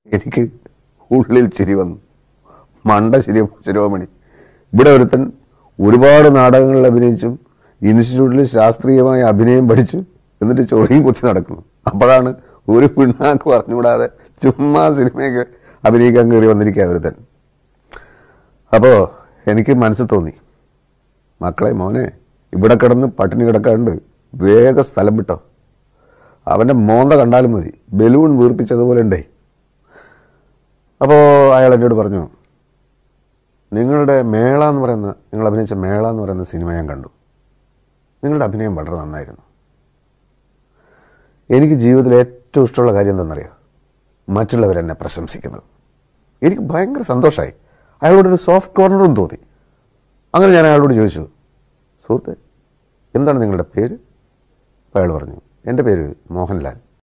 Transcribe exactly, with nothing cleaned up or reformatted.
എനിക്ക് ഉള്ളിൽ ചിരി വന്നു. മണ്ട ശരി ശിരോമണി. ഇവിടെ ഒരുത്തൻ ഒരുപാട് നാടകങ്ങളിൽ അഭിനയിച്ചും ഇൻസ്റ്റിറ്റ്യൂട്ടിൽ ശാസ്ത്രീയമായ അഭിനയം പഠിച്ചു, എന്നിട്ട് ചൊറിയും കുത്തി നടക്കുന്നു. അപ്പോഴാണ് ഒരു പിണ്ണാക്ക് പറഞ്ഞുകൂടാതെ ചുമ്മാ സിനിമയൊക്കെ അഭിനയിക്കാൻ കയറി വന്നിരിക്കുക ഒരുത്തൻ. അപ്പോൾ എനിക്ക് മനസ്സിൽ തോന്നി, മക്കളെ മോനെ, ഇവിടെ കിടന്ന് പട്ടിണി കിടക്കാണ്ട് വേഗം സ്ഥലം വിട്ടോ. അവൻ്റെ മോന്ത കണ്ടാലും മതി, ബലൂൺ വീർപ്പിച്ചതുപോലെ ഉണ്ടേ. അപ്പോൾ അയാൾ എന്നോട് പറഞ്ഞു, നിങ്ങളുടെ മേള എന്ന് പറയുന്ന നിങ്ങൾ അഭിനയിച്ച മേള എന്ന് പറയുന്ന സിനിമ ഞാൻ കണ്ടു. നിങ്ങളുടെ അഭിനയം വളരെ നന്നായിരുന്നു. എനിക്ക് ജീവിതത്തിൽ ഏറ്റവും ഇഷ്ടമുള്ള കാര്യം എന്താണെന്നറിയാം? മറ്റുള്ളവരെന്നെ പ്രശംസിക്കുന്നത്. എനിക്ക് ഭയങ്കര സന്തോഷമായി. അയാളോടൊരു സോഫ്റ്റ് കോർണറും തോന്നി. അങ്ങനെ ഞാൻ അയാളോട് ചോദിച്ചു, സുഹൃത്തെ, എന്താണ് നിങ്ങളുടെ പേര്? അപ്പോൾ അയാൾ പറഞ്ഞു, എൻ്റെ പേര് മോഹൻലാൽ.